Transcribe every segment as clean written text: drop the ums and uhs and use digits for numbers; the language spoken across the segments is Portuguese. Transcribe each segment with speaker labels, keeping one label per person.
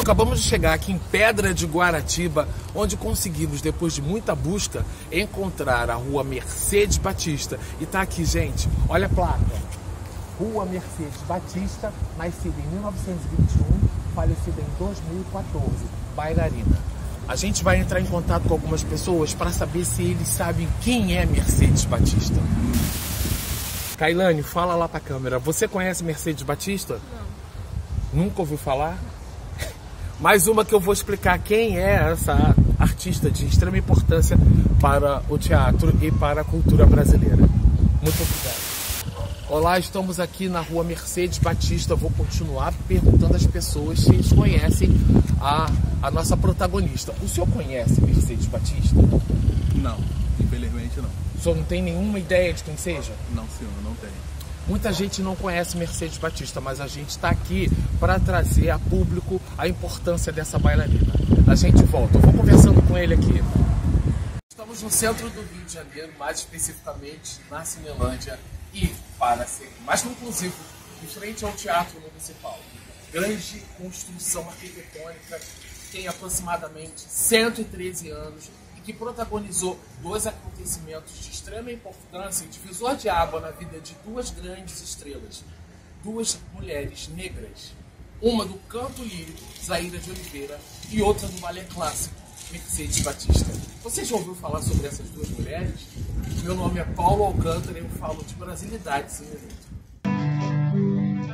Speaker 1: acabamos de chegar aqui em Pedra de Guaratiba, onde conseguimos, depois de muita busca, encontrar a Rua Mercedes Batista. E tá aqui, gente, olha a placa. Rua Mercedes Batista, nascida em 1921, falecida em 2014, bailarina. A gente vai entrar em contato com algumas pessoas para saber se eles sabem quem é Mercedes Batista. Kailane, fala lá pra câmera. Você conhece Mercedes Batista? Não. Nunca ouviu falar? Mais uma que eu vou explicar quem é essa artista de extrema importância para o teatro e para a cultura brasileira. Muito obrigado. Olá, estamos aqui na Rua Mercedes Batista. Vou continuar perguntando às pessoas se eles conhecem a nossa protagonista. O senhor conhece Mercedes Batista?
Speaker 2: Não, infelizmente não.
Speaker 1: O senhor não tem nenhuma ideia de quem seja?
Speaker 2: Não, senhor, não tenho.
Speaker 1: Muita gente não conhece Mercedes Batista, mas a gente está aqui para trazer a público a importância dessa bailarina. A gente volta, eu vou conversando com ele aqui. Estamos no centro do Rio de Janeiro, mais especificamente na Cinelândia, e, para ser mais conclusivo, em frente ao Teatro Municipal. Grande construção arquitetônica, tem aproximadamente 113 anos, que protagonizou dois acontecimentos de extrema importância e divisor de água na vida de duas grandes estrelas, duas mulheres negras, uma do canto lírico, Zaira de Oliveira, e outra do balé clássico, Mercedes Batista. Você já ouviu falar sobre essas duas mulheres? Meu nome é Paulo Alcântara e eu falo de Brasilidades em Minuto.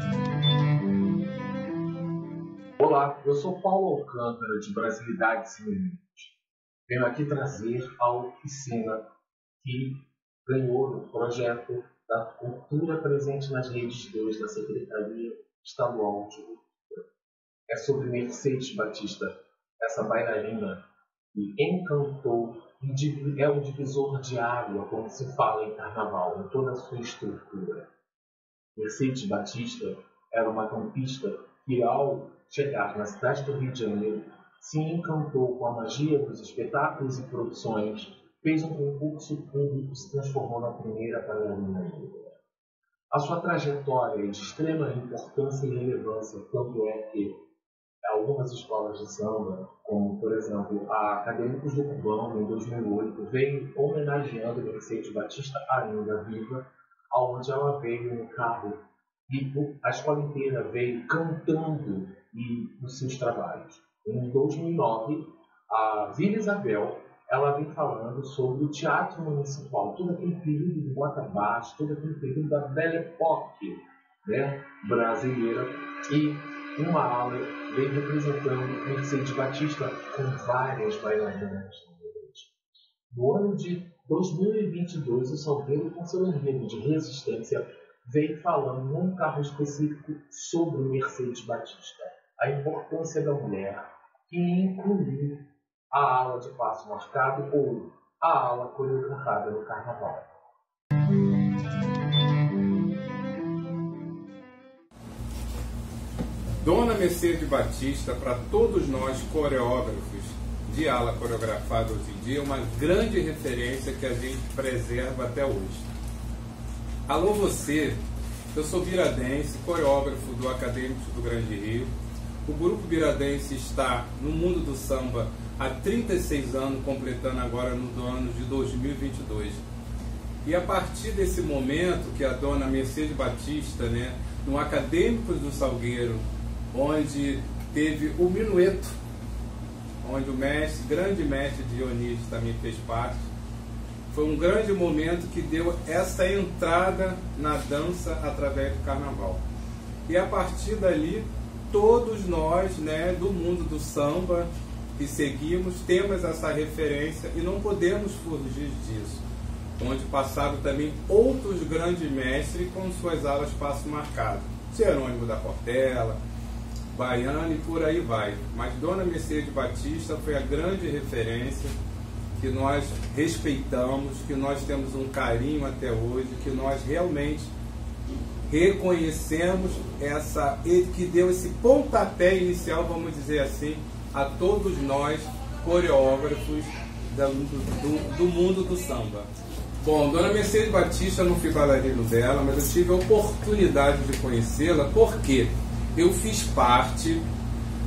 Speaker 1: Olá, eu sou Paulo Alcântara de Brasilidades em Minuto. Venho aqui trazer a oficina que ganhou no projeto da Cultura Presente nas Redes 2 da Secretaria Estadual de Cultura. É sobre Mercedes Batista, essa bailarina que encantou e é um divisor de água, como se fala em carnaval, em toda a sua estrutura. Mercedes Batista era uma campista que, ao chegar na cidade do Rio de Janeiro, se encantou com a magia dos espetáculos e produções, fez um concurso público e se transformou na primeira bailarina negra. A sua trajetória é de extrema importância e relevância, tanto é que algumas escolas de samba, como por exemplo a Acadêmicos do Cubão, em 2008, veio homenageando Mercedes Batista ainda viva, onde ela veio no carro e a escola inteira veio cantando nos seus trabalhos. Em 2009, a Vila Isabel, ela vem falando sobre o teatro municipal, todo aquele período de bota baixo, todo aquele período da Belle Époque, né, brasileira, e uma ala vem representando Mercedes Batista com várias bailarinas. No ano de 2022, o Salgueiro, com seu enredo de resistência, veio falando num carro específico sobre Mercedes Batista, a importância da mulher, que incluiu a ala de passo marcado ou a ala coreografada no carnaval.
Speaker 3: Dona Mercedes Batista, para todos nós coreógrafos de ala coreografada hoje em dia, é uma grande referência que a gente preserva até hoje. Alô você, eu sou biradense, coreógrafo do Acadêmicos do Grande Rio. O Grupo Biradense está no mundo do samba há 36 anos, completando agora no ano de 2022. E a partir desse momento que a dona Mercedes Batista, né, no Acadêmicos do Salgueiro, onde teve o minueto, onde o grande mestre Dionísio também fez parte, foi um grande momento que deu essa entrada na dança através do carnaval. E a partir dali, todos nós, né, do mundo do samba que seguimos, temos essa referência e não podemos fugir disso. Onde passaram também outros grandes mestres com suas alas passo marcado. Jerônimo da Portela, Baiano e por aí vai. Mas Dona Mercedes Batista foi a grande referência que nós respeitamos, que nós temos um carinho até hoje, que nós realmente reconhecemos que deu esse pontapé inicial, vamos dizer assim, a todos nós, coreógrafos do mundo do samba. Bom, Dona Mercedes Batista, eu não fui bailarino dela, mas eu tive a oportunidade de conhecê-la porque eu fiz parte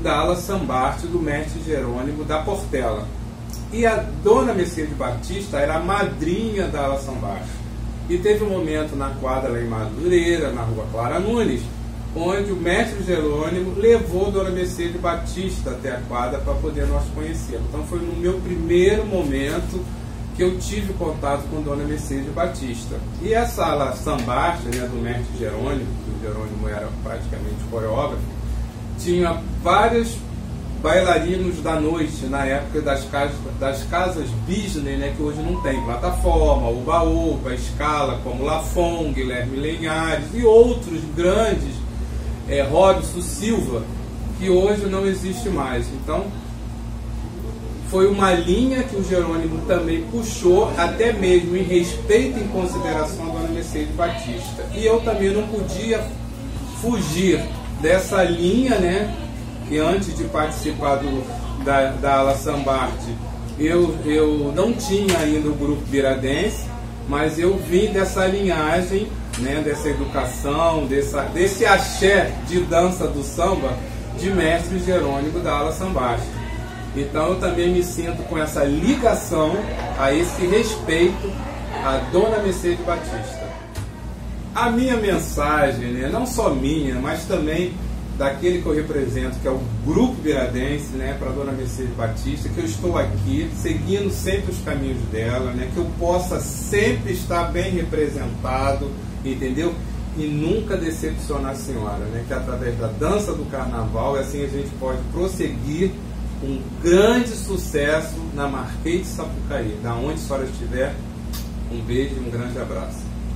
Speaker 3: da ala Sambarte do mestre Jerônimo da Portela. E a dona Mercedes Batista era a madrinha da ala Sambarte. E teve um momento na quadra lá em Madureira, na rua Clara Nunes, onde o mestre Jerônimo levou a dona Mercedes Batista até a quadra para poder nós conhecermos. Então foi no meu primeiro momento que eu tive contato com dona Mercedes Batista. E essa ala Sambarte, né, do mestre Jerônimo, que o Jerônimo era praticamente coreógrafo, tinha vários bailarinos da noite, na época das casas business, né, que hoje não tem, Plataforma, Uba-Uba, Scala, como Lafon, Guilherme Lenhares e outros grandes, Robson Silva, que hoje não existe mais. Então, foi uma linha que o Jerônimo também puxou, até mesmo em respeito e em consideração a dona Mercedes Batista. E eu também não podia fugir dessa linha, né? Que antes de participar da ala Sambarte, eu não tinha ainda o grupo Biradense, mas eu vim dessa linhagem, né, dessa educação, desse axé de dança do samba de mestre Jerônimo da ala Sambarte. Então eu também me sinto com essa ligação, a esse respeito à dona Mercedes Batista. A minha mensagem, né, não só minha, mas também daquele que eu represento, que é o Grupo Biradense, né, para a dona Mercedes Batista, que eu estou aqui seguindo sempre os caminhos dela, né, que eu possa sempre estar bem representado, entendeu? E nunca decepcionar a senhora, né, que através da dança do carnaval, assim a gente pode prosseguir um grande sucesso na Marquês de Sapucaí. Da onde a senhora estiver, um beijo e um grande abraço.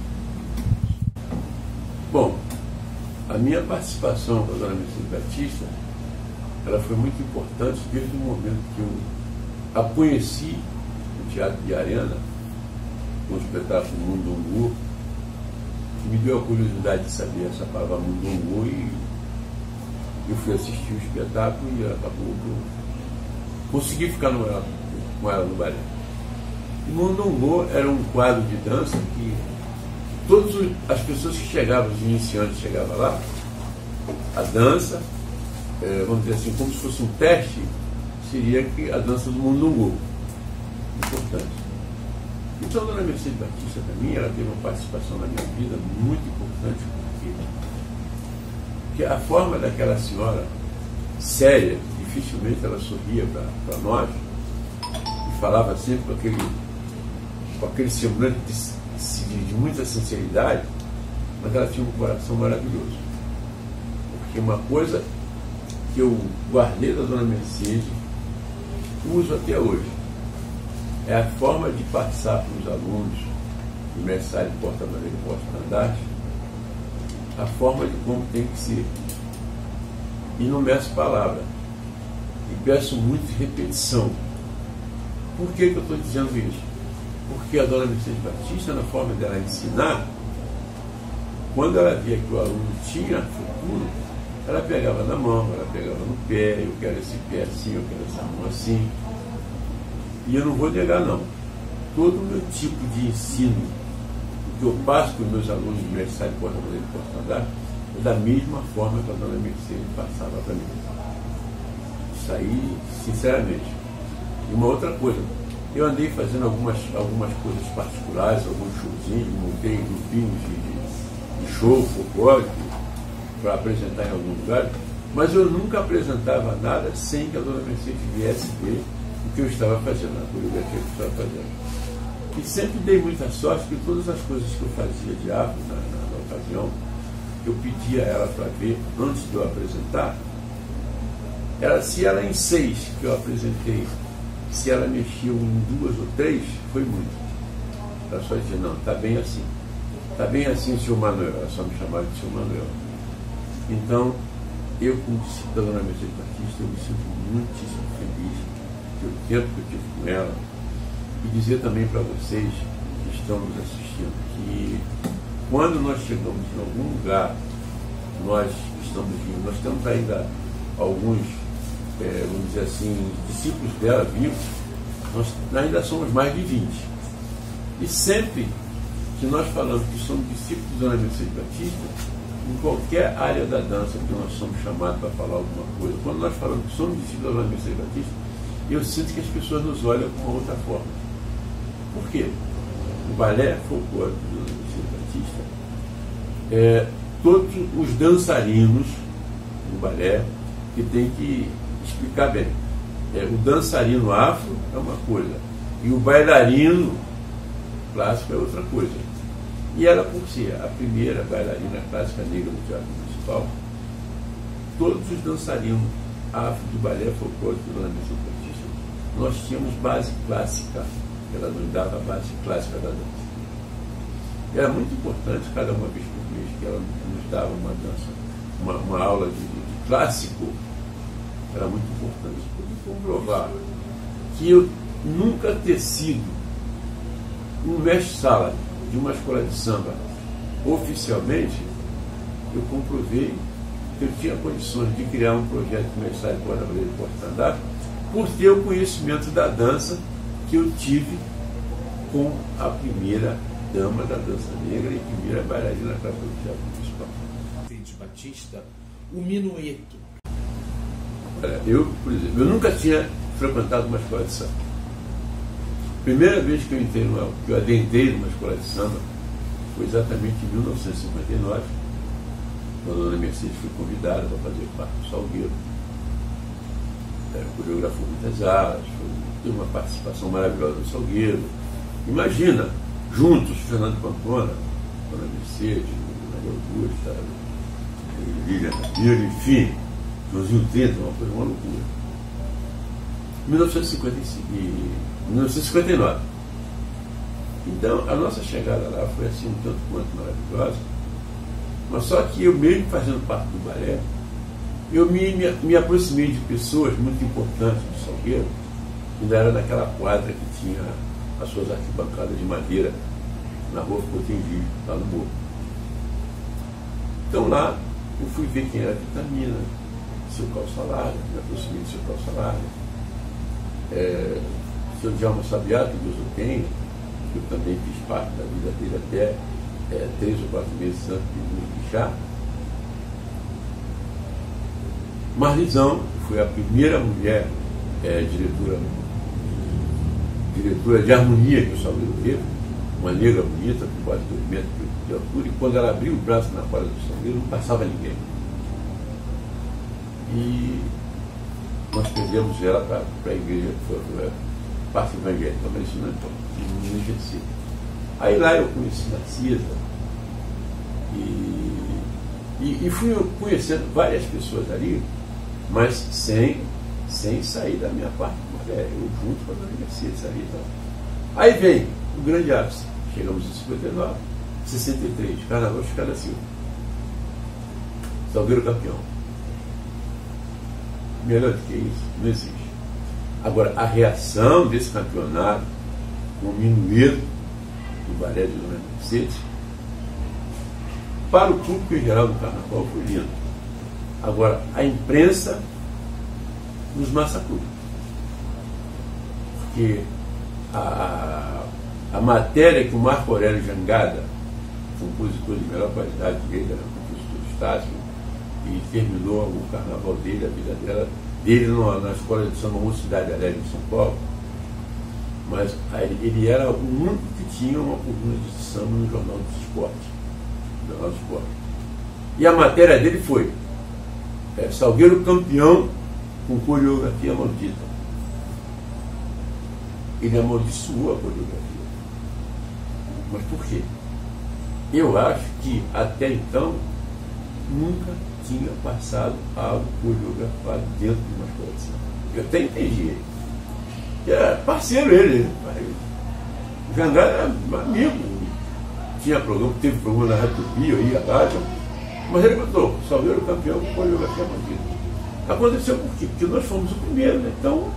Speaker 4: Bom, a minha participação com a dona Mercedes Batista, ela foi muito importante desde o momento que eu a conheci no Teatro de Arena, com o espetáculo Mundungu, que me deu a curiosidade de saber essa palavra Mundungu, e eu fui assistir o espetáculo e ela acabou que eu consegui ficar com ela no balé. E Mundungu era um quadro de dança que todas as pessoas que chegavam, os iniciantes chegavam lá, a dança, vamos dizer assim, como se fosse um teste, seria a dança do Mundungu. Importante. Então a dona Mercedes Batista, para mim, ela teve uma participação na minha vida muito importante, porque a forma daquela senhora séria, dificilmente ela sorria para nós, e falava sempre com aquele semblante de muita sinceridade, mas ela tinha um coração maravilhoso. Porque uma coisa que eu guardei da dona Mercedes, uso até hoje, é a forma de passar para os alunos do mestre de porta-bandeira e porta-estandarte, a forma de como tem que ser. E não meço palavra. E peço muito repetição. Por que eu estou dizendo isso? Porque a dona Mercedes Batista, na forma dela ensinar, quando ela via que o aluno tinha futuro, ela pegava na mão, ela pegava no pé, eu quero esse pé assim, eu quero essa mão assim. E eu não vou negar, não. Todo o meu tipo de ensino que eu passo para os meus alunos de universidade de porta-bandeira e porta-estandarte é da mesma forma que a dona Mercedes passava para mim. Isso aí, sinceramente. E uma outra coisa, eu andei fazendo algumas coisas particulares, alguns showzinhos, montei grupinhos de show folclórico para apresentar em algum lugar, mas eu nunca apresentava nada sem que a dona Mercedes viesse ver o que eu estava fazendo, a coreografia que eu estava fazendo. E sempre dei muita sorte que todas as coisas que eu fazia de arte na ocasião, eu pedia a ela para ver antes de eu apresentar, se ela em 6 que eu apresentei, se ela mexeu em 2 ou 3, foi muito. Ela só dizia, não, está bem assim. Está bem assim, senhor Manuel. Ela só me chamava de senhor Manuel. Então, eu, como discípulo da dona Mercedes Batista, eu me sinto muitíssimo feliz pelo tempo que eu tive com ela. E dizer também para vocês que estão nos assistindo que quando nós chegamos em algum lugar, nós estamos vivos, nós temos ainda alguns, vamos dizer assim, discípulos dela vivos, nós ainda somos mais de 20. E sempre que nós falamos que somos discípulos da dona Mercedes Batista, em qualquer área da dança que nós somos chamados para falar alguma coisa, quando nós falamos que somos discípulos da Messias Batista, eu sinto que as pessoas nos olham com uma outra forma. Por quê? O balé folclórico do Messias Batista, todos os dançarinos do balé que tem que explicar bem. O dançarino afro é uma coisa, e o bailarino clássico é outra coisa. E ela, por ser a primeira bailarina clássica negra do Teatro Municipal, todos os dançarinos afro de balé folclórico do Messias Batista, nós tínhamos base clássica. Ela nos dava a base clássica da dança. Era muito importante, cada uma vez por mês, que ela nos dava uma dança, uma aula de clássico. Era muito importante. Pude comprovar que eu nunca ter sido um mestre-sala de uma escola de samba oficialmente, eu comprovei que eu tinha condições de criar um projeto de mestre-sala de Guarda-Brasileira de Porta-Andar por ter o conhecimento da dança que eu tive com a primeira dama da dança negra e primeira bailarina da Teatro Municipal.
Speaker 5: Batista, o minueto.
Speaker 4: Eu, por exemplo, eu nunca tinha frequentado uma escola de samba. Primeira vez que eu adentrei numa escola de samba foi exatamente em 1959, quando a dona Mercedes foi convidada para fazer parte do Salgueiro. Coreografou muitas alas, teve uma participação maravilhosa no Salgueiro. Imagina, juntos, Fernando Pamplona, dona Mercedes, Maria Augusta, Lilian Ramiro, enfim, Joãozinho 30, uma loucura. 1959. Então, a nossa chegada lá foi assim um tanto quanto maravilhosa, mas só que eu mesmo fazendo parte do balé, eu me aproximei de pessoas muito importantes do Salgueiro, ainda era naquela quadra que tinha as suas arquibancadas de madeira na rua Cotenville, lá no morro. Então lá eu fui ver quem era a Vitamina, seu Calça Larga, me aproximei do seu Calça Larga, seu Djalma Sabiá, que Deus o tenha, que eu também fiz parte da vida dele até 3 ou 4 meses antes de me deixar. Marlizão, que foi a primeira mulher diretora de harmonia que o Salgueiro teve, uma negra bonita, com quase 2 metros de altura, e quando ela abriu o braço na quadra do Salgueiro, não passava ninguém. E nós perdemos ela para a igreja, que foi parte evangélica, mas isso não importa, não exercia. Aí lá eu conheci Narcisa e fui conhecendo várias pessoas ali, mas sem sair da minha parte, eu junto com a dona Mercedes ali e tal. Aí vem o grande ápice, chegamos em 59, 63, Carnaval de Cada Silva, Salgueiro campeão. Melhor do que isso, não existe. Agora, a reação desse campeonato, com o minueto do balé de dona Mercedes, para o público em geral do Carnaval foi lindo. Agora, a imprensa nos massacrou. Porque a matéria que o Marco Aurélio Jangada, compositor de melhor qualidade dele, era compositor do Estácio, e terminou o carnaval dele, a vida dele na escola de samba Mocidade Alegre em São Paulo, mas ele era o único que tinha uma coluna de samba no Jornal do Esporte. E a matéria dele foi Salgueiro campeão com coreografia maldita. Ele amaldiçoou a coreografia. Mas por quê? Eu acho que até então nunca tinha passado algo coreografado dentro de uma escola de samba. Eu até entendi ele. Era parceiro ele. O Jangada era amigo. Teve programa na Rádio Tupi, eu ia lá. Mas ele botou Salgueiro campeão com coreografia maldita. Aconteceu por quê? Porque nós fomos o primeiro, né? Então.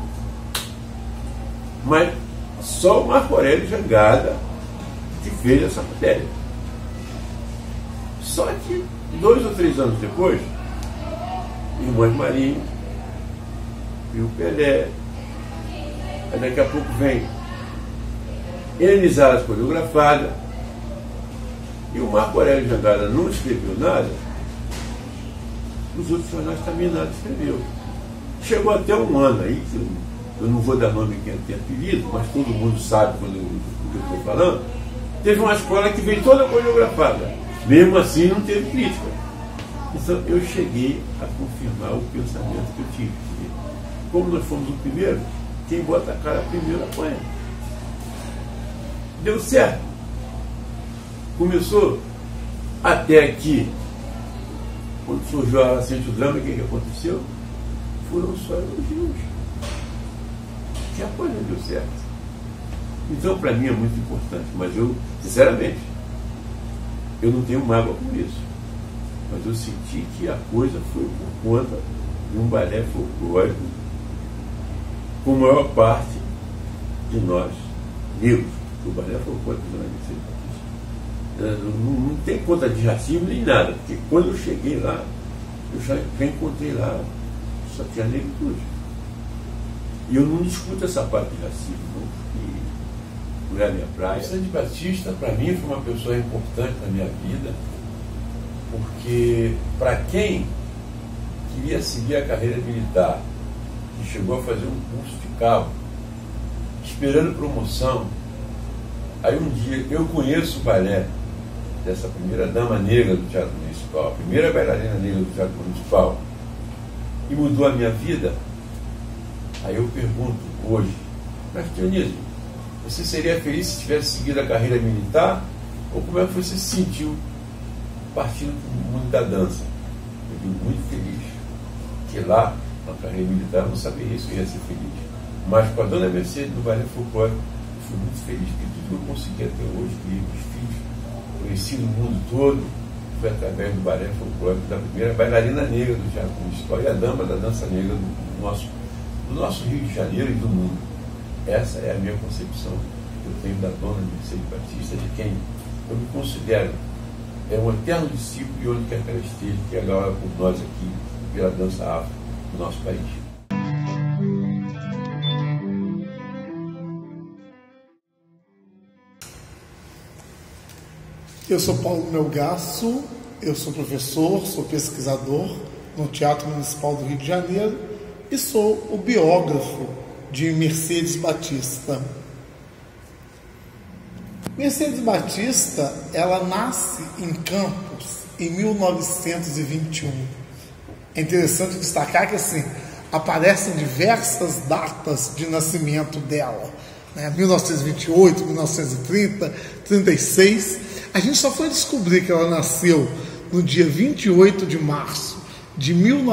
Speaker 4: Mas só o Marco Aurélio Jangada que fez essa matéria. Só que 2 ou 3 anos depois, Irmãs Marinho e o Pelé, aí daqui a pouco vem Elenizar as coreografadas, e o Marco Aurélio Jangada não escreveu nada, os outros jornais também nada escreveu. Chegou até um ano aí, que eu não vou dar nome a quem tem apelido, mas todo mundo sabe do que eu estou falando. Teve uma escola que veio toda coreografada. Mesmo assim, não teve crítica. Então, eu cheguei a confirmar o pensamento que eu tive. Como nós fomos o primeiro, quem bota a cara primeiro apanha. Deu certo. Começou até aqui. Quando surgiu a Acende o Drama, o que aconteceu? Foram só elogios. Que a coisa deu certo. Então, para mim é muito importante, mas eu, sinceramente, eu não tenho mágoa com isso. Mas eu senti que a coisa foi por conta de um balé folclórico com a maior parte de nós, negros. O balé folclórico não é desse. Não tem conta de racismo nem nada, porque quando eu cheguei lá, eu já encontrei lá, só tinha negritude. E eu não discuto essa parte de racismo, não, porque não é a minha praia. Sandy Batista, para mim, foi uma pessoa importante na minha vida, porque para quem queria seguir a carreira militar, que chegou a fazer um curso de cabo, esperando promoção, aí um dia eu conheço o balé dessa primeira dama negra do Teatro Municipal, a primeira bailarina negra do Teatro Municipal, e mudou a minha vida. Aí eu pergunto hoje, mas Dionísio, você seria feliz se tivesse seguido a carreira militar? Ou como é que você se sentiu partindo para o mundo da dança? Eu digo, muito feliz. Que lá, na carreira militar, eu não saberia se eu ia ser feliz. Mas com a dona Mercedes do Balé Folclórico, eu fui muito feliz, porque tudo que eu consegui até hoje, criei meus filhos, conheci no mundo todo, foi através do Balé Folclórico, da primeira bailarina negra do Teatro Municipal e a dama da dança negra do nosso Rio de Janeiro e do mundo. Essa é a minha concepção que eu tenho da dona Mercedes Batista, de quem eu me considero um eterno discípulo e onde quer que ela esteja, que ela ora por nós aqui, pela dança afro do nosso país.
Speaker 6: Eu sou Paulo Melgaço, eu sou professor, sou pesquisador no Teatro Municipal do Rio de Janeiro e sou o biógrafo de Mercedes Batista. Mercedes Batista, ela nasce em Campos em 1921. É interessante destacar que assim, aparecem diversas datas de nascimento dela, né? 1928, 1930, 36. A gente só foi descobrir que ela nasceu no dia 28 de março de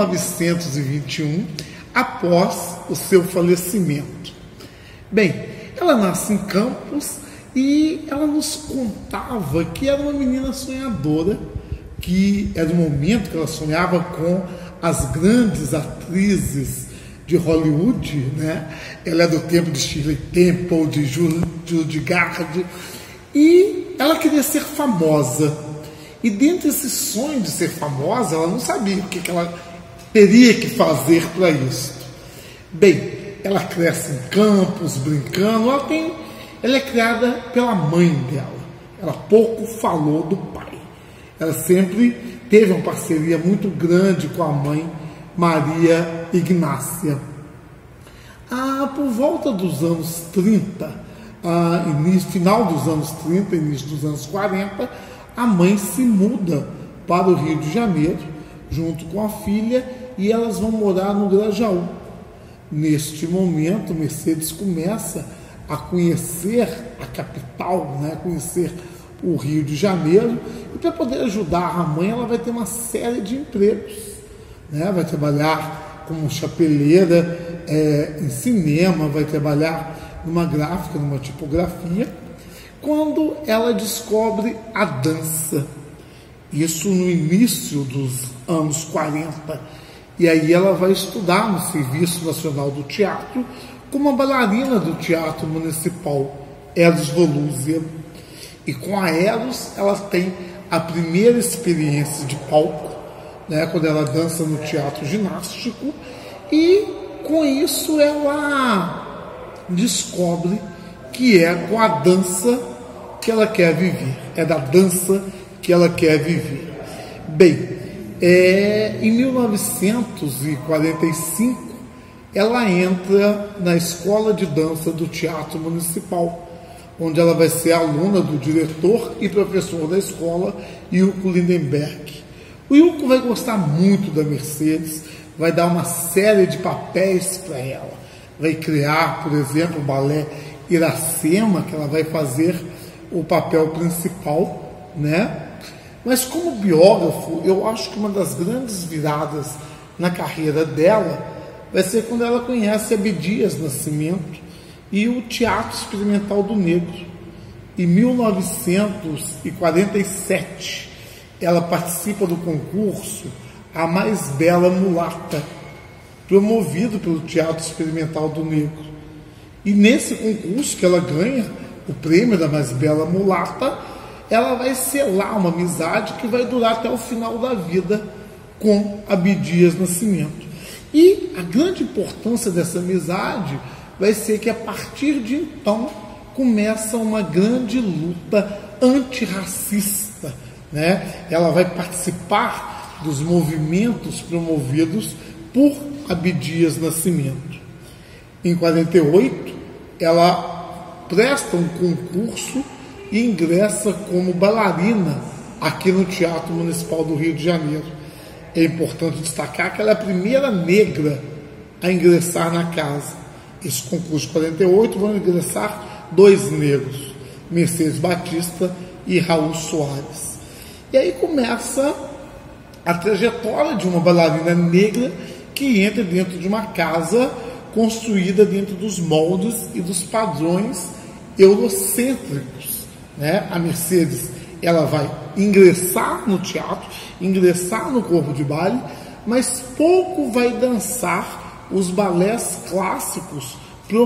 Speaker 6: 1921, após o seu falecimento. Bem, ela nasce em Campos e ela nos contava que era uma menina sonhadora, que era o momento que ela sonhava com as grandes atrizes de Hollywood, né? Ela é do tempo de Shirley Temple, de Judy Garland, e ela queria ser famosa. E dentro desse sonho de ser famosa, ela não sabia o que ela teria que fazer para isso. Bem, ela cresce em Campos, brincando, ela é criada pela mãe dela. Ela pouco falou do pai. Ela sempre teve uma parceria muito grande com a mãe, Maria Ignácia. Por volta dos anos 30, final dos anos 30, início dos anos 40, a mãe se muda para o Rio de Janeiro, junto com a filha, e elas vão morar no Grajaú. Neste momento, Mercedes começa a conhecer a capital, né? Conhecer o Rio de Janeiro, e para poder ajudar a mãe, ela vai ter uma série de empregos, né? Vai trabalhar como chapeleira em cinema, vai trabalhar numa gráfica, numa tipografia, quando ela descobre a dança. Isso no início dos anos 40. E aí ela vai estudar no Serviço Nacional do Teatro como uma bailarina do Teatro Municipal, Eros Volúzia. E com a Eros ela tem a primeira experiência de palco, né, quando ela dança no teatro ginástico, e com isso ela descobre que é com a dança que ela quer viver, é da dança que ela quer viver. Bem, Em 1945, ela entra na Escola de Dança do Teatro Municipal, onde ela vai ser aluna do diretor e professor da escola, Ilko Lindenberg. O Ilko vai gostar muito da Mercedes, vai dar uma série de papéis para ela. Vai criar, por exemplo, o balé Iracema, que ela vai fazer o papel principal, né? Mas como biógrafo, eu acho que uma das grandes viradas na carreira dela vai ser quando ela conhece Abdias Nascimento e o Teatro Experimental do Negro. Em 1947, ela participa do concurso A Mais Bela Mulata, promovido pelo Teatro Experimental do Negro. E nesse concurso que ela ganha o prêmio da Mais Bela Mulata, ela vai selar uma amizade que vai durar até o final da vida com Abdias Nascimento. E a grande importância dessa amizade vai ser que a partir de então começa uma grande luta antirracista, né? Ela vai participar dos movimentos promovidos por Abdias Nascimento. Em 48, ela presta um concurso e ingressa como bailarina aqui no Teatro Municipal do Rio de Janeiro. É importante destacar que ela é a primeira negra a ingressar na casa. Esse concurso de 48 vão ingressar 2 negros, Mercedes Batista e Raul Soares. E aí começa a trajetória de uma bailarina negra que entra dentro de uma casa construída dentro dos moldes e dos padrões eurocêntricos, né? A Mercedes, ela vai ingressar no teatro, ingressar no corpo de baile, mas pouco vai dançar os balés clássicos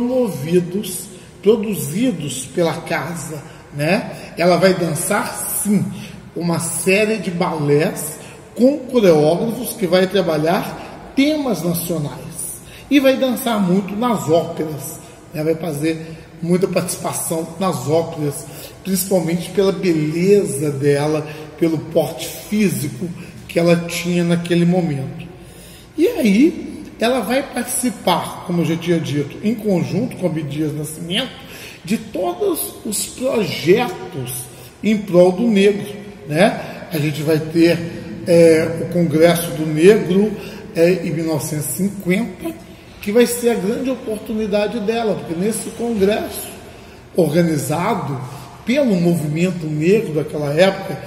Speaker 6: produzidos pela casa, né? Ela vai dançar, sim, uma série de balés com coreógrafos que vai trabalhar temas nacionais e vai dançar muito nas óperas, né? Vai fazer muita participação nas óperas, principalmente pela beleza dela, pelo porte físico que ela tinha naquele momento. E aí ela vai participar, como eu já tinha dito, em conjunto com Abdias Nascimento, de todos os projetos em prol do negro, né? A gente vai ter o Congresso do Negro em 1950, que vai ser a grande oportunidade dela, porque nesse congresso, organizado pelo movimento negro daquela época,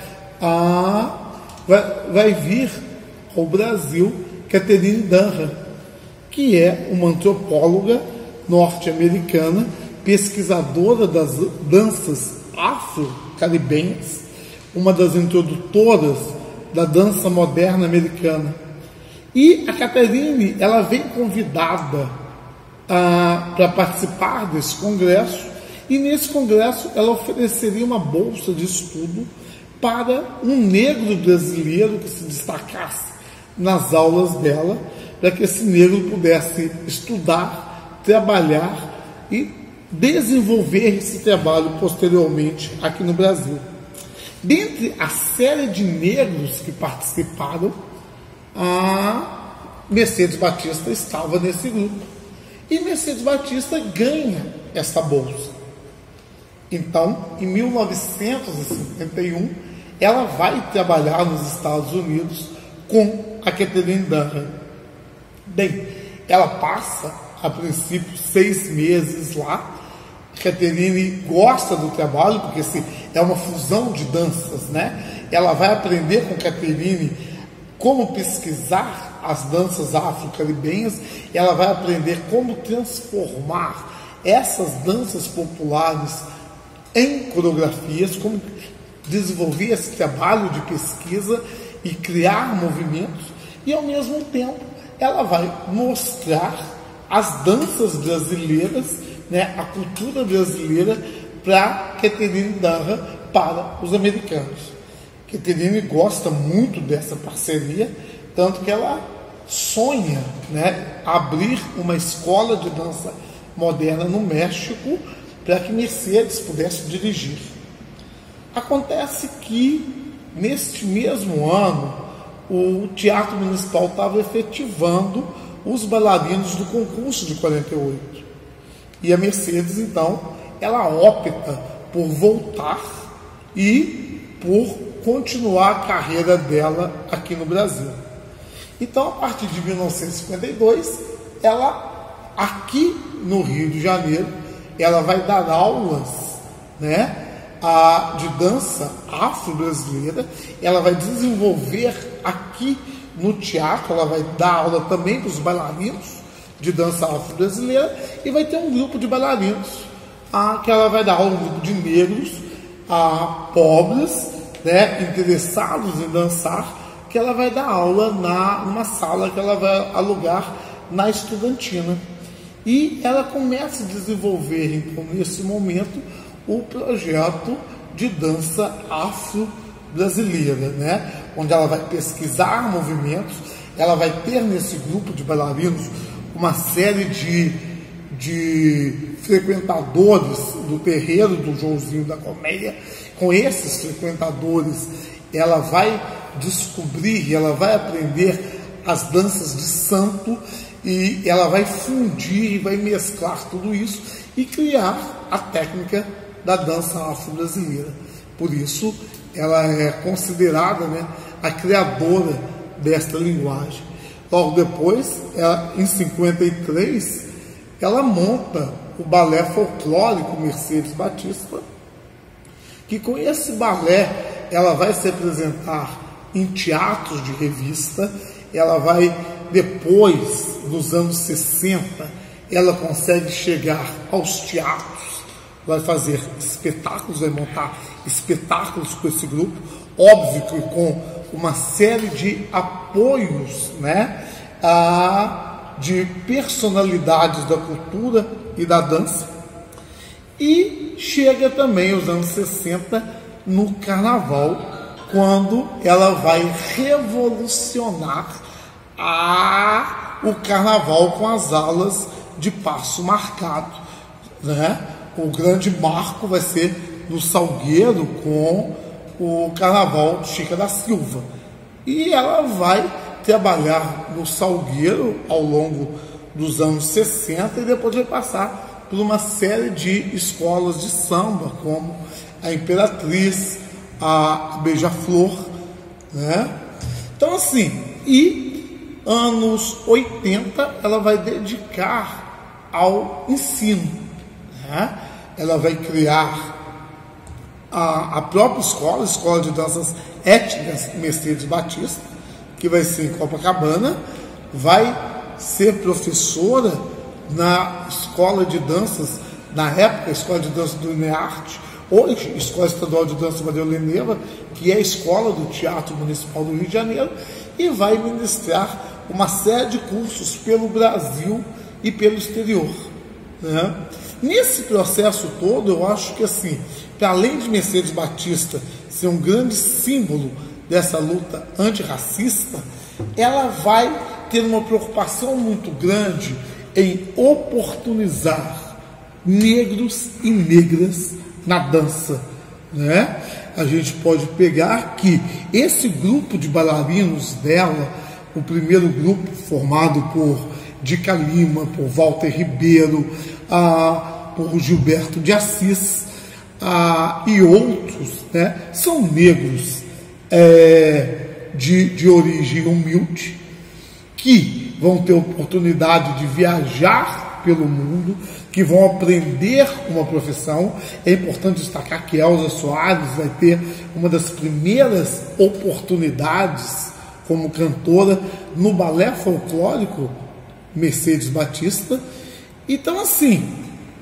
Speaker 6: vai vir ao Brasil Catherine Dunham, que é uma antropóloga norte-americana, pesquisadora das danças afro-caribenhas, uma das introdutoras da dança moderna americana. E a Catherine, ela vem convidada para participar desse congresso, e nesse congresso ela ofereceria uma bolsa de estudo para um negro brasileiro que se destacasse nas aulas dela, para que esse negro pudesse estudar, trabalhar e desenvolver esse trabalho posteriormente aqui no Brasil. Dentre a série de negros que participaram, a Mercedes Batista estava nesse grupo. E Mercedes Batista ganha essa bolsa. Então, em 1951, ela vai trabalhar nos Estados Unidos com a Catherine Dunham. Bem, ela passa, a princípio, 6 meses lá. A Catherine gosta do trabalho, porque é uma fusão de danças, né? Ela vai aprender com a Catherine como pesquisar as danças afro-caribenhas, ela vai aprender como transformar essas danças populares em coreografias, como desenvolver esse trabalho de pesquisa e criar movimentos, e ao mesmo tempo ela vai mostrar as danças brasileiras, né, a cultura brasileira, para Catherine Dunham, para os americanos. Catherine gosta muito dessa parceria, tanto que ela sonha, né, abrir uma escola de dança moderna no México para que Mercedes pudesse dirigir. Acontece que, neste mesmo ano, o Teatro Municipal estava efetivando os bailarinos do concurso de 48. E a Mercedes, então, ela opta por voltar e por continuar a carreira dela aqui no Brasil. Então, a partir de 1952, ela, aqui no Rio de Janeiro, ela vai dar aulas, né, de dança afro-brasileira. Ela vai desenvolver aqui no teatro, ela vai dar aula também para os bailarinos de dança afro-brasileira, e vai ter um grupo de bailarinos que ela vai dar aula, um grupo de negros, pobres, né, interessados em dançar, que ela vai dar aula numa sala que ela vai alugar na Estudantina. E ela começa a desenvolver, então, nesse momento, o projeto de dança afro-brasileira, né? Onde ela vai pesquisar movimentos, ela vai ter nesse grupo de bailarinos uma série de frequentadores do terreiro do Joãozinho da Colmeia. Com esses frequentadores, ela vai descobrir, ela vai aprender as danças de santo, e ela vai fundir e vai mesclar tudo isso e criar a técnica da dança afro-brasileira. Por isso, ela é considerada, né, a criadora desta linguagem. Logo depois, em 53, ela monta o balé folclórico Mercedes Batista, que com esse balé ela vai se apresentar em teatros de revista. Ela vai, depois, nos anos 60, ela consegue chegar aos teatros, vai fazer espetáculos, vai montar espetáculos com esse grupo, óbvio que com uma série de apoios, né, de personalidades da cultura e da dança. E chega também os anos 60 no carnaval, quando ela vai revolucionar o carnaval com as aulas de passo marcado, né? O grande marco vai ser no Salgueiro com o carnaval de Chica da Silva. E ela vai trabalhar no Salgueiro ao longo dos anos 60 e depois vai passar por uma série de escolas de samba, como a Imperatriz, a Beija-Flor, né? Então, assim, e anos 80 ela vai dedicar ao ensino, né? Ela vai criar a própria escola de danças étnicas Mercedes Batista, que vai ser em Copacabana, vai ser professora na escola de danças, na época, a escola de dança do INEARTE, hoje, Escola Estadual de Dança Maria Leneva, que é a escola do Teatro Municipal do Rio de Janeiro, e vai ministrar uma série de cursos pelo Brasil e pelo exterior, né? Nesse processo todo, eu acho que, assim, para além de Mercedes Batista ser um grande símbolo dessa luta antirracista, ela vai ter uma preocupação muito grande em oportunizar negros e negras na dança, né? A gente pode pegar que esse grupo de bailarinos dela, o primeiro grupo formado por Dica Lima, por Walter Ribeiro, por Gilberto de Assis e outros, né, são negros de origem humilde, que vão ter oportunidade de viajar pelo mundo, que vão aprender uma profissão. É importante destacar que Elza Soares vai ter uma das primeiras oportunidades como cantora no balé folclórico Mercedes Batista. Então, assim,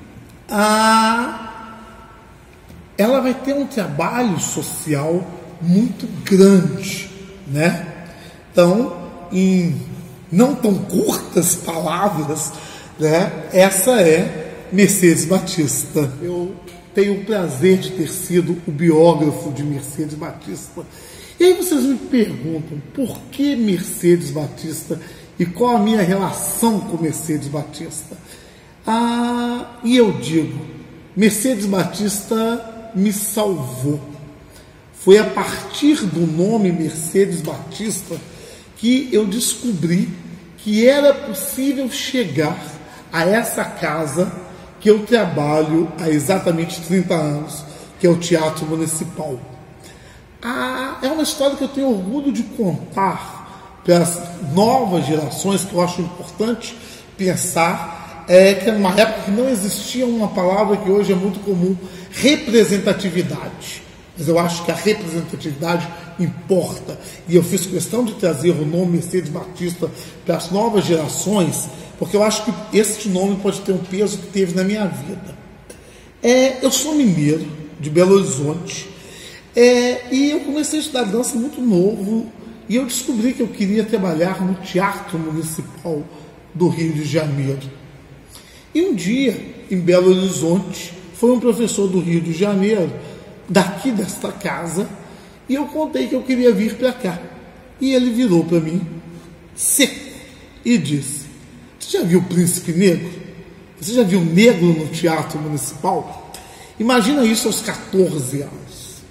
Speaker 6: ela vai ter um trabalho social muito grande, né? Então, em não tão curtas palavras, né, essa é Mercedes Batista. Eu tenho o prazer de ter sido o biógrafo de Mercedes Batista. E aí vocês me perguntam, por que Mercedes Batista e qual a minha relação com Mercedes Batista? E eu digo, Mercedes Batista me salvou. Foi a partir do nome Mercedes Batista que eu descobri que era possível chegar a essa casa que eu trabalho há exatamente 30 anos, que é o Teatro Municipal. É uma história que eu tenho orgulho de contar para as novas gerações, que eu acho importante pensar, que é uma época que não existia uma palavra que hoje é muito comum, representatividade. Mas eu acho que a representatividade importa. E eu fiz questão de trazer o nome Mercedes Batista para as novas gerações, porque eu acho que este nome pode ter um peso que teve na minha vida. Eu sou mineiro, de Belo Horizonte, e eu comecei a estudar dança muito novo, e eu descobri que eu queria trabalhar no Teatro Municipal do Rio de Janeiro. E um dia, em Belo Horizonte, foi um professor do Rio de Janeiro, daqui desta casa, e eu contei que eu queria vir para cá. E ele virou para mim, seco, e disse: "Você já viu o Príncipe Negro? Você já viu negro no Teatro Municipal?" Imagina isso aos 14 anos.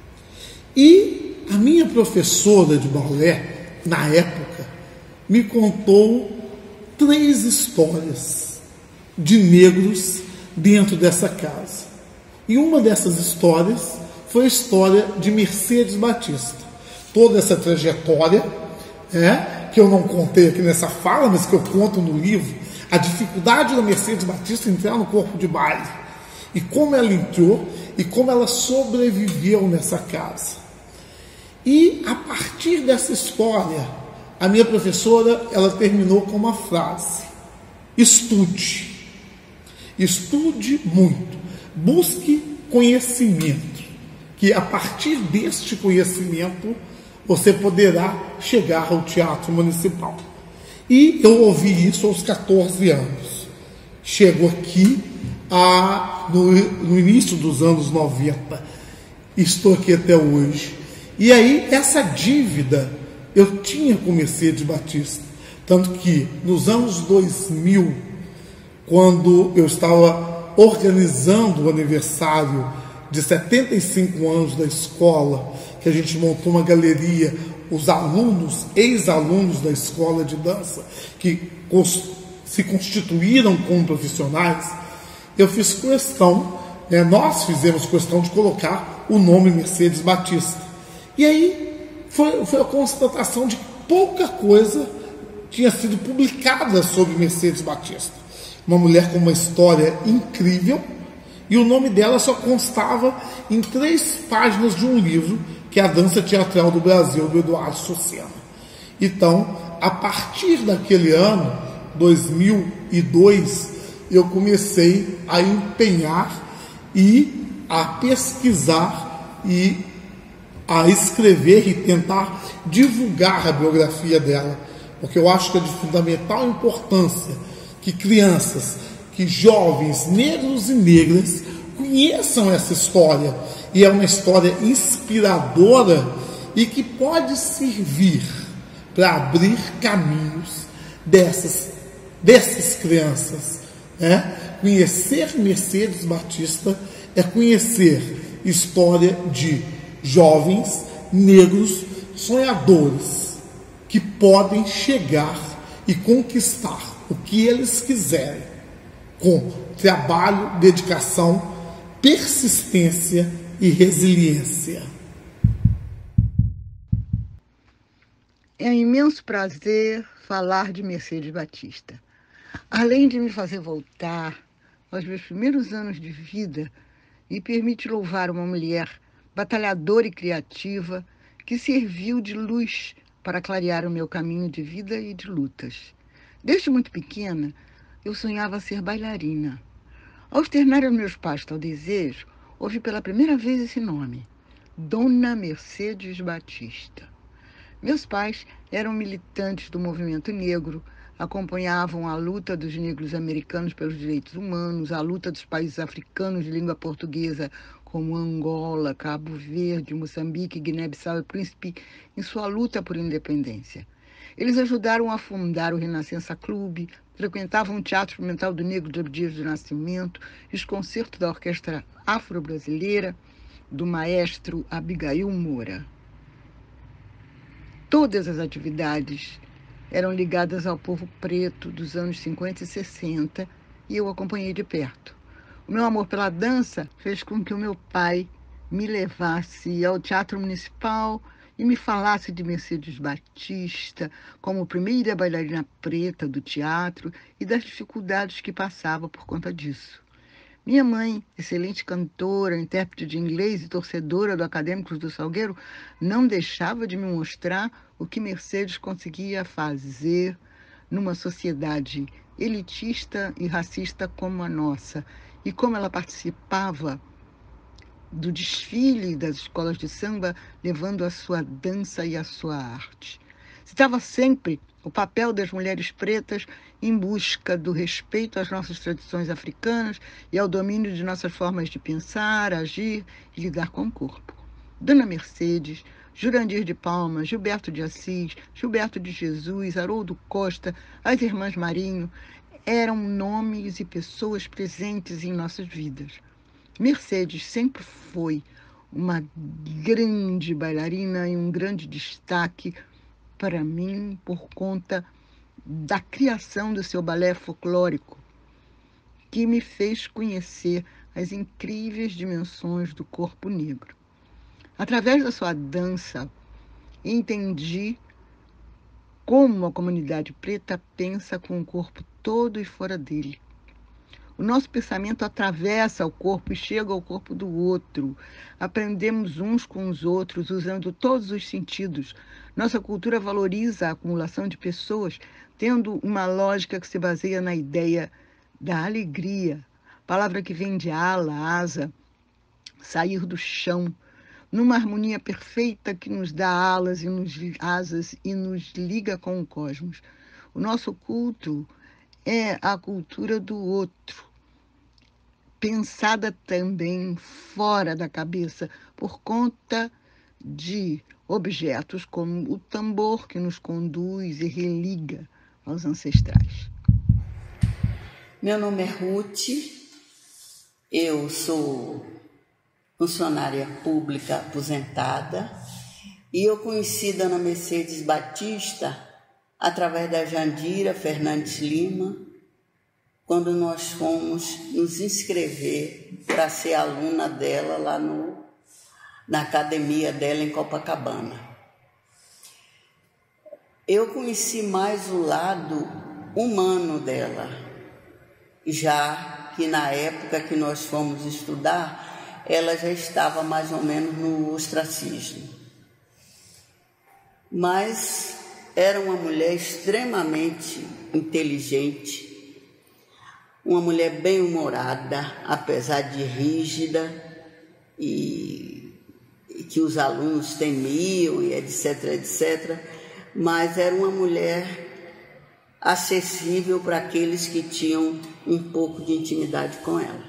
Speaker 6: E a minha professora de balé, na época, me contou 3 histórias de negros dentro dessa casa. E uma dessas histórias foi a história de Mercedes Batista. Toda essa trajetória, que eu não contei aqui nessa fala, mas que eu conto no livro, a dificuldade da Mercedes Batista entrar no corpo de baile, e como ela entrou, e como ela sobreviveu nessa casa. E a partir dessa história, a minha professora, ela terminou com uma frase: estude. Estude muito. Busque conhecimento, que a partir deste conhecimento você poderá chegar ao Teatro Municipal. E eu ouvi isso aos 14 anos. Chego aqui no início dos anos 90. Estou aqui até hoje. E aí, essa dívida eu tinha com Mercedes Batista. Tanto que, nos anos 2000, quando eu estava organizando o aniversário de 75 anos da escola, que a gente montou uma galeria, os alunos, ex-alunos da escola de dança, que se constituíram como profissionais, eu fiz questão, nós fizemos questão de colocar o nome Mercedes Batista. E aí foi a constatação de que pouca coisa tinha sido publicada sobre Mercedes Batista. Uma mulher com uma história incrível, e o nome dela só constava em 3 páginas de um livro, que é A Dança Teatral do Brasil, do Eduardo Sucena. Então, a partir daquele ano, 2002, eu comecei a empenhar e a pesquisar e a escrever e tentar divulgar a biografia dela, porque eu acho que é de fundamental importância que crianças, que jovens negros e negras conheçam essa história. E é uma história inspiradora e que pode servir para abrir caminhos dessas crianças. Conhecer Mercedes Batista é conhecer história de jovens negros sonhadores que podem chegar e conquistar o que eles quiserem, com trabalho, dedicação, persistência e resiliência.
Speaker 7: É um imenso prazer falar de Mercedes Batista. Além de me fazer voltar aos meus primeiros anos de vida, me permite louvar uma mulher batalhadora e criativa que serviu de luz para clarear o meu caminho de vida e de lutas. Desde muito pequena, eu sonhava ser bailarina. Ao externar aos meus pais tal desejo, ouvi pela primeira vez esse nome, Dona Mercedes Batista. Meus pais eram militantes do movimento negro, acompanhavam a luta dos negros americanos pelos direitos humanos, a luta dos países africanos de língua portuguesa, como Angola, Cabo Verde, Moçambique, Guiné-Bissau e Príncipe, em sua luta por independência. Eles ajudaram a fundar o Renascença Clube, frequentavam o Teatro Experimental do Negro de Abdias do Nascimento e os concertos da Orquestra Afro-Brasileira do maestro Abigail Moura. Todas as atividades eram ligadas ao povo preto dos anos 50 e 60 e eu acompanhei de perto. O meu amor pela dança fez com que o meu pai me levasse ao Teatro Municipal e me falasse de Mercedes Batista como primeira bailarina preta do teatro e das dificuldades que passava por conta disso. Minha mãe, excelente cantora, intérprete de inglês e torcedora do Acadêmicos do Salgueiro, não deixava de me mostrar o que Mercedes conseguia fazer numa sociedade elitista e racista como a nossa, e como ela participava do desfile das escolas de samba, levando a sua dança e a sua arte. Citava sempre o papel das mulheres pretas em busca do respeito às nossas tradições africanas e ao domínio de nossas formas de pensar, agir e lidar com o corpo. Dona Mercedes, Jurandir de Palma, Gilberto de Assis, Gilberto de Jesus, Haroldo Costa, as Irmãs Marinho, eram nomes e pessoas presentes em nossas vidas. Mercedes sempre foi uma grande bailarina e um grande destaque para mim por conta da criação do seu balé folclórico, que me fez conhecer as incríveis dimensões do corpo negro. Através da sua dança, entendi como a comunidade preta pensa com o corpo todo e fora dele. O nosso pensamento atravessa o corpo e chega ao corpo do outro. Aprendemos uns com os outros, usando todos os sentidos. Nossa cultura valoriza a acumulação de pessoas, tendo uma lógica que se baseia na ideia da alegria, palavra que vem de ala, asa, sair do chão, numa harmonia perfeita que nos dá asas e nos liga com o cosmos. O nosso culto é a cultura do outro, pensada também fora da cabeça, por conta de objetos como o tambor que nos conduz e religa aos ancestrais.
Speaker 8: Meu nome é Ruth, eu sou funcionária pública aposentada e eu conheci Dona Mercedes Batista através da Jandira Fernandes Lima, quando nós fomos nos inscrever para ser aluna dela lá na academia dela em Copacabana. Eu conheci mais o lado humano dela, já que na época que nós fomos estudar, ela já estava mais ou menos no ostracismo. Mas era uma mulher extremamente inteligente, uma mulher bem-humorada, apesar de rígida, e que os alunos temiam, e etc, etc. Mas era uma mulher acessível para aqueles que tinham um pouco de intimidade com ela.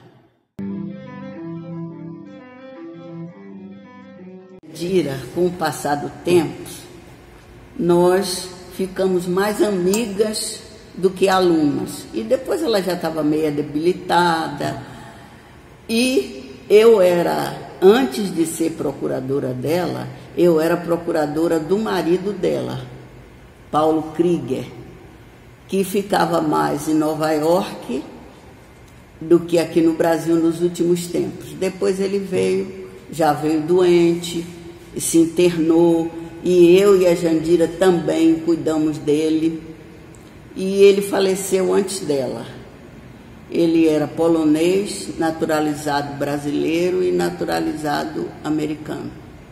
Speaker 8: Dira, com o passar do tempo, nós ficamos mais amigas do que alunas. E depois ela já estava meio debilitada. E eu era, antes de ser procuradora dela, eu era procuradora do marido dela, Paulo Krieger, que ficava mais em Nova York do que aqui no Brasil nos últimos tempos. Depois ele já veio doente, se internou, e eu e a Jandira também cuidamos dele. E ele faleceu antes dela. Ele era polonês, naturalizado brasileiro e naturalizado americano.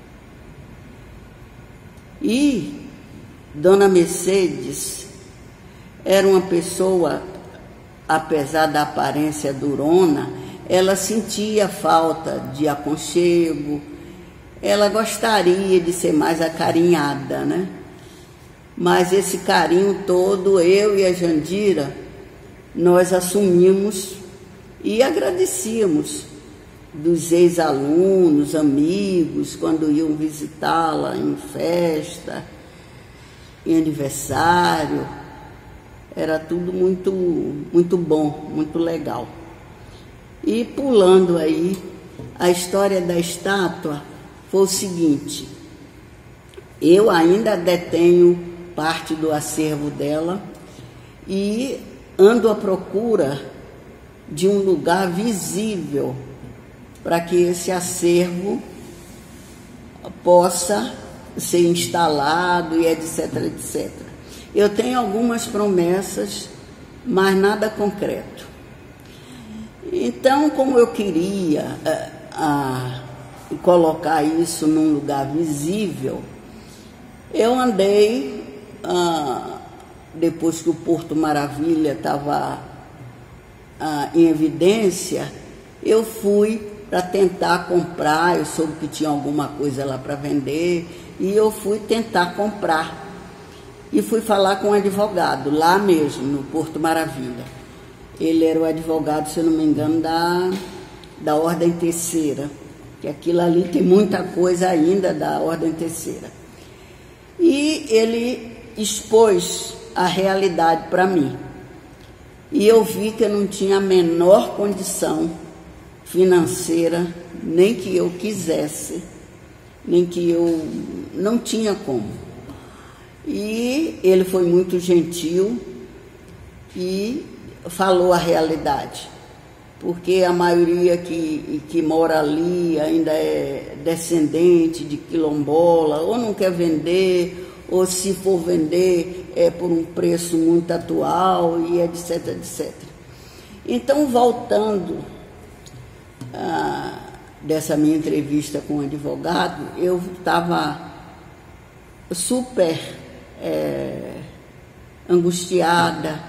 Speaker 8: E Dona Mercedes era uma pessoa, apesar da aparência durona, ela sentia falta de aconchego, ela gostaria de ser mais acarinhada, né? Mas esse carinho todo, eu e a Jandira, nós assumimos e agradecíamos dos ex-alunos, amigos, quando iam visitá-la em festa, em aniversário. Era tudo muito, muito bom, muito legal. E pulando aí, a história da estátua foi o seguinte: Eu ainda detenho parte do acervo dela e ando à procura de um lugar visível para que esse acervo possa ser instalado e etc, etc. Eu tenho algumas promessas, mas nada concreto. Então, como eu queria colocar isso num lugar visível, eu andei, depois que o Porto Maravilha estava em evidência, eu fui para tentar comprar, eu soube que tinha alguma coisa lá para vender, e eu fui tentar comprar. E fui falar com um advogado, lá mesmo, no Porto Maravilha. Ele era o advogado, se eu não me engano, da Ordem Terceira, que aquilo ali tem muita coisa ainda da Ordem Terceira. E ele expôs a realidade para mim. E eu vi que eu não tinha a menor condição financeira, nem que eu quisesse, nem que eu não tinha como. E ele foi muito gentil e falou a realidade, porque a maioria que mora ali ainda é descendente de quilombola, ou não quer vender, ou se for vender é por um preço muito atual e etc, etc. Então, voltando dessa minha entrevista com o advogado, eu estava super angustiada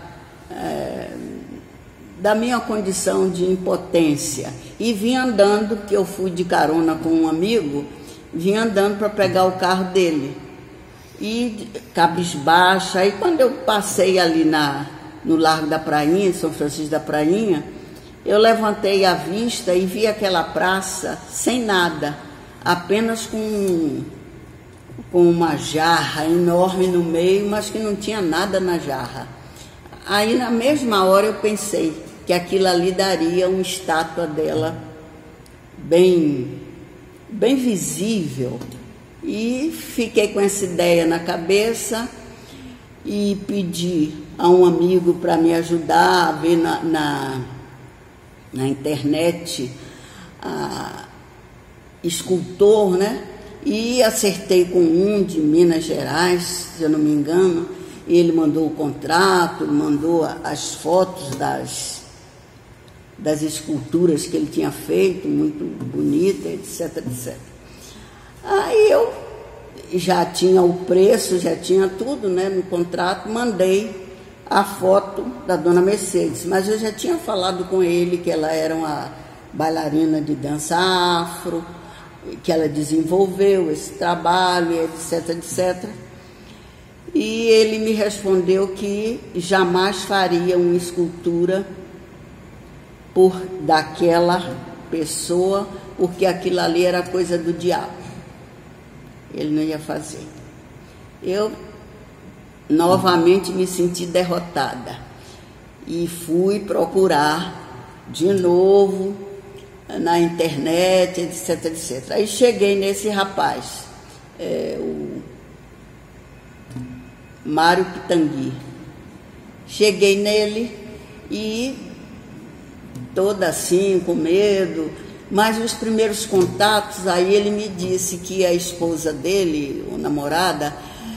Speaker 8: da minha condição de impotência, e vim andando, que eu fui de carona com um amigo, vim andando para pegar o carro dele, e cabisbaixa. Aí quando eu passei ali no Largo da Prainha, São Francisco da Prainha, eu levantei a vista e vi aquela praça sem nada, apenas com uma jarra enorme no meio, mas que não tinha nada na jarra. Aí na mesma hora eu pensei que aquilo ali daria uma estátua dela bem visível, e fiquei com essa ideia na cabeça e pedi a um amigo para me ajudar a ver na internet escultor, né? E acertei com um de Minas Gerais, se eu não me engano, e ele mandou o contrato, mandou as fotos das esculturas que ele tinha feito, muito bonita, etc, etc. Aí eu já tinha o preço, já tinha tudo, né, no contrato, mandei a foto da dona Mercedes, mas eu já tinha falado com ele que ela era uma bailarina de dança afro, que ela desenvolveu esse trabalho, etc, etc. E ele me respondeu que jamais faria uma escultura daquela pessoa, porque aquilo ali era coisa do diabo. Ele não ia fazer. Eu novamente me senti derrotada e fui procurar de novo na internet, etc, etc. Aí cheguei nesse rapaz, o Mário Pitangui. Cheguei nele e toda assim, com medo, mas os primeiros contatos, aí ele me disse que a esposa dele, a namorada,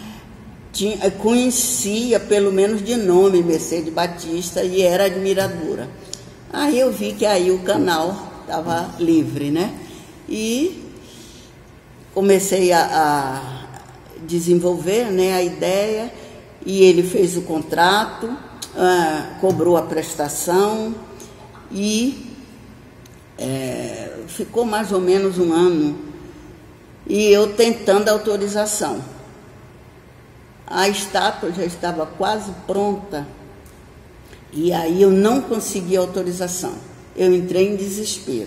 Speaker 8: conhecia, pelo menos de nome, Mercedes Batista, e era admiradora. Aí eu vi que aí o canal estava livre, né? E comecei a desenvolver, né, a ideia, e ele fez o contrato, cobrou a prestação e ficou mais ou menos um ano, e eu tentando a autorização. A estátua já estava quase pronta, e aí eu não consegui autorização. Eu entrei em desespero.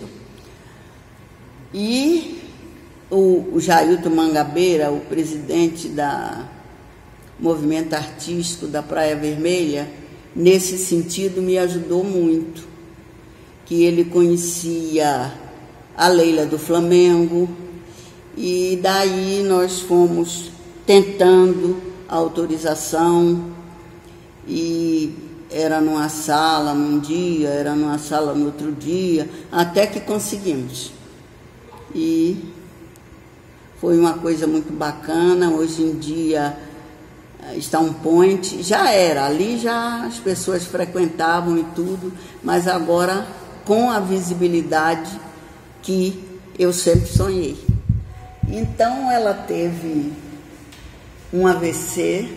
Speaker 8: E o Jailton Mangabeira, o presidente do movimento artístico da Praia Vermelha, nesse sentido me ajudou muito, que ele conhecia a Leila do Flamengo, e daí nós fomos tentando a autorização, e era numa sala num dia, era numa sala no outro dia, até que conseguimos. E foi uma coisa muito bacana. Hoje em dia está um point, já era, ali já as pessoas frequentavam e tudo, mas agora com a visibilidade que eu sempre sonhei. Então ela teve um AVC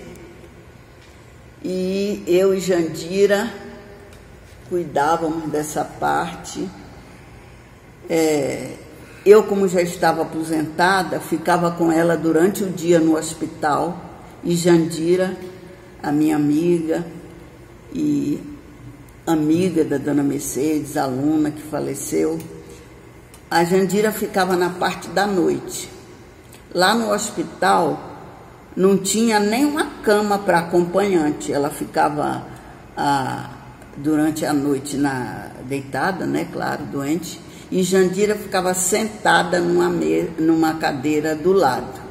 Speaker 8: e eu e Jandira cuidávamos dessa parte. Eu, como já estava aposentada, ficava com ela durante o dia no hospital, e Jandira, a minha amiga e amiga da dona Mercedes, aluna que faleceu, a Jandira ficava na parte da noite. Lá no hospital não tinha nem uma cama para acompanhante, ela ficava durante a noite deitada, né, claro, doente, e Jandira ficava sentada numa cadeira do lado.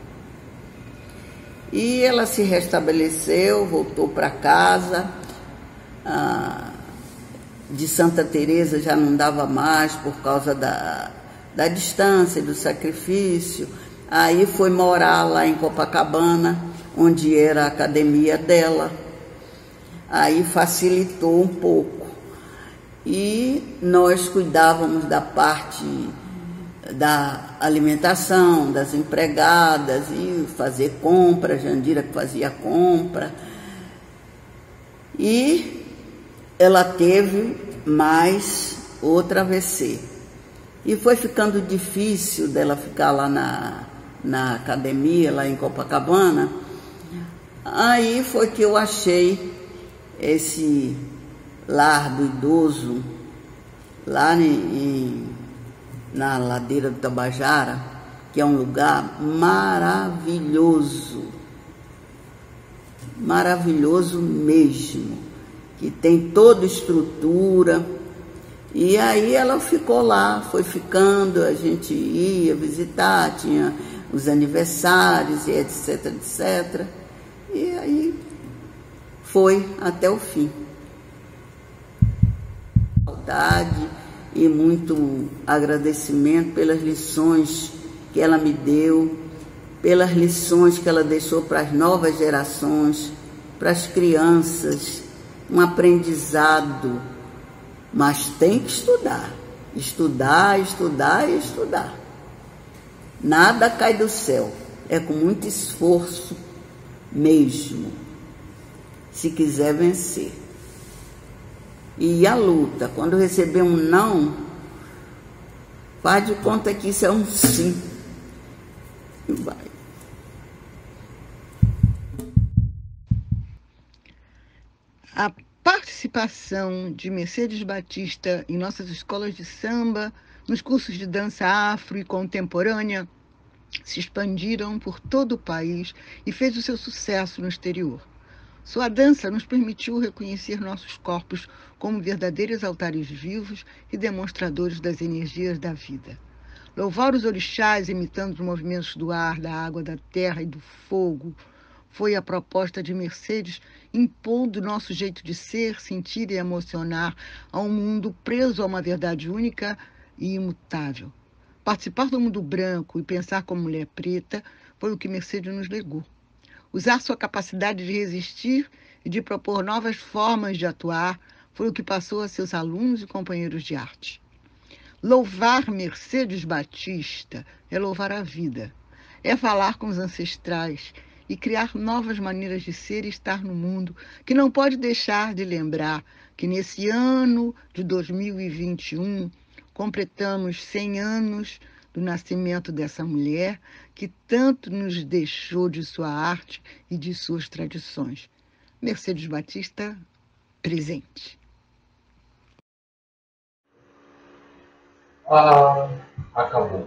Speaker 8: E ela se restabeleceu, voltou para casa. De Santa Teresa já não dava mais por causa da distância e do sacrifício. Aí foi morar lá em Copacabana, onde era a academia dela. Aí facilitou um pouco. E nós cuidávamos da parte da alimentação, das empregadas, e fazer compra, Jandira que fazia compra. E ela teve mais outra AVC. E foi ficando difícil dela ficar lá na academia, lá em Copacabana. Aí foi que eu achei esse lar do idoso, lá na ladeira do Tabajara, que é um lugar maravilhoso, maravilhoso mesmo, que tem toda estrutura. E aí ela ficou lá, foi ficando, a gente ia visitar, tinha os aniversários e etc, etc. E aí foi até o fim. Saudade e muito agradecimento pelas lições que ela me deu, pelas lições que ela deixou para as novas gerações, para as crianças, um aprendizado. Mas tem que estudar, estudar, estudar e estudar. Nada cai do céu, é com muito esforço mesmo, se quiser vencer. E a luta, quando receber um não, faz de conta que isso é um sim. E vai.
Speaker 7: A participação de Mercedes Batista em nossas escolas de samba, nos cursos de dança afro e contemporânea, se expandiram por todo o país e fez o seu sucesso no exterior. Sua dança nos permitiu reconhecer nossos corpos como verdadeiros altares vivos e demonstradores das energias da vida. Louvar os orixás imitando os movimentos do ar, da água, da terra e do fogo foi a proposta de Mercedes, impondo nosso jeito de ser, sentir e emocionar a um mundo preso a uma verdade única e imutável. Participar do mundo branco e pensar como mulher preta foi o que Mercedes nos legou. Usar sua capacidade de resistir e de propor novas formas de atuar foi o que passou a seus alunos e companheiros de arte. Louvar Mercedes Batista é louvar a vida, é falar com os ancestrais e criar novas maneiras de ser e estar no mundo, que não pode deixar de lembrar que nesse ano de 2021 completamos 100 anos do nascimento dessa mulher que tanto nos deixou de sua arte e de suas tradições. Mercedes Batista, presente.
Speaker 1: Acabou.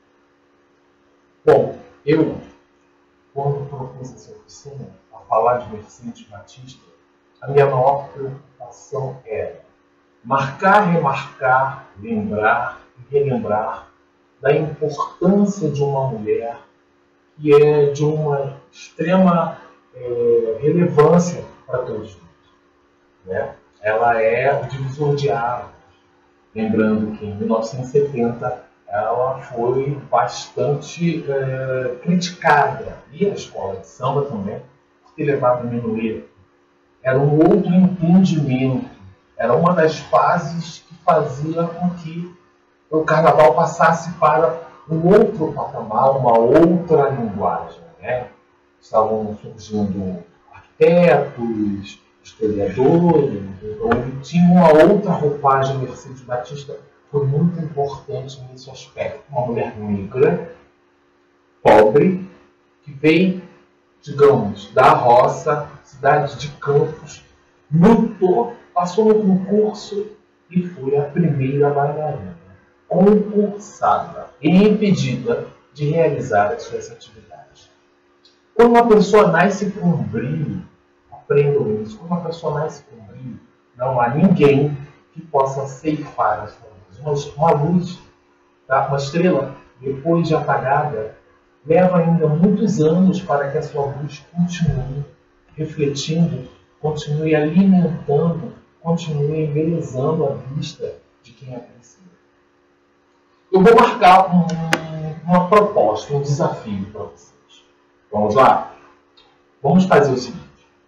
Speaker 1: Bom, quando propus essa oficina, a falar de Mercedes Batista, a minha maior preocupação era marcar, remarcar, lembrar e relembrar da importância de uma mulher que é de uma extrema relevância para todos nós, né? Ela é o divisor de águas. Lembrando que em 1970 ela foi bastante criticada, e a escola de samba também, por ter levado o minueto. Era um outro entendimento, era uma das fases que fazia com que o carnaval passasse para um outro patamar, uma outra linguagem, né? Estavam surgindo arquitetos, historiadores, então ele tinha uma outra roupagem. Mercedes Batista foi muito importante nesse aspecto. Uma mulher negra, pobre, que veio, digamos, da roça, cidade de Campos, lutou, passou no concurso e foi a primeira bailarina concursada e impedida de realizar as suas atividades. Quando uma pessoa nasce com um brilho, aprendam isso, quando uma pessoa nasce com um brilho, não há ninguém que possa ceifar a sua luz. Uma luz, tá? Uma estrela, depois de apagada, leva ainda muitos anos para que a sua luz continue refletindo, continue alimentando, continue embelezando a vista de quem aprecia. Eu vou marcar uma proposta, um desafio para vocês. Vamos lá? Vamos fazer o seguinte.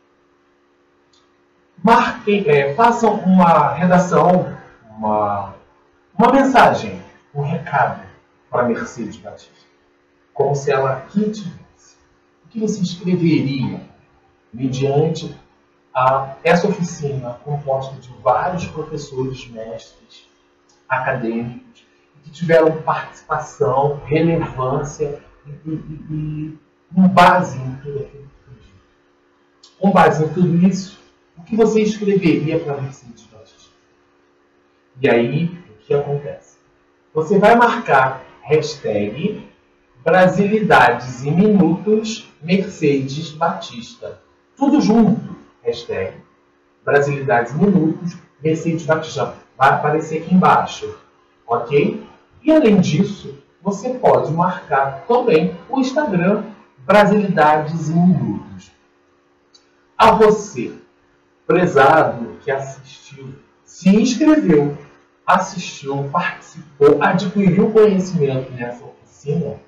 Speaker 1: Façam uma redação, uma mensagem, um recado para Mercedes Batista, como se ela aqui tivesse. O que você escreveria mediante essa oficina composta de vários professores, mestres, acadêmicos, que tiveram participação, relevância e com base em tudo aquilo que foi dito? Com base em tudo isso, o que você escreveria para Mercedes Batista? E aí, o que acontece? Você vai marcar hashtag Brasilidades em Minutos Mercedes Batista. Tudo junto. Hashtag Brasilidades em Minutos Mercedes Batista. Vai aparecer aqui embaixo. Ok? E além disso, você pode marcar também o Instagram Brasilidades em Minutos. A você, prezado que assistiu, se inscreveu, assistiu, participou, adquiriu conhecimento nessa oficina,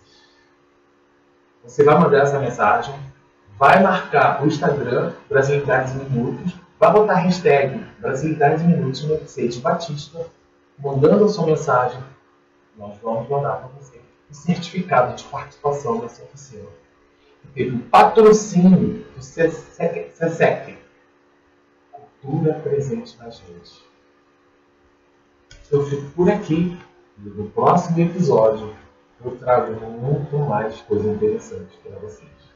Speaker 1: você vai mandar essa mensagem, vai marcar o Instagram Brasilidades em Minutos, vai botar a hashtag Brasilidades em Minutos Mercedes Batista, mandando a sua mensagem, nós vamos mandar para você o certificado de participação nessa oficina. Teve um patrocínio do SESEC, Cultura Presente na Gente. Eu fico por aqui e no próximo episódio eu trago muito mais coisa interessante para vocês.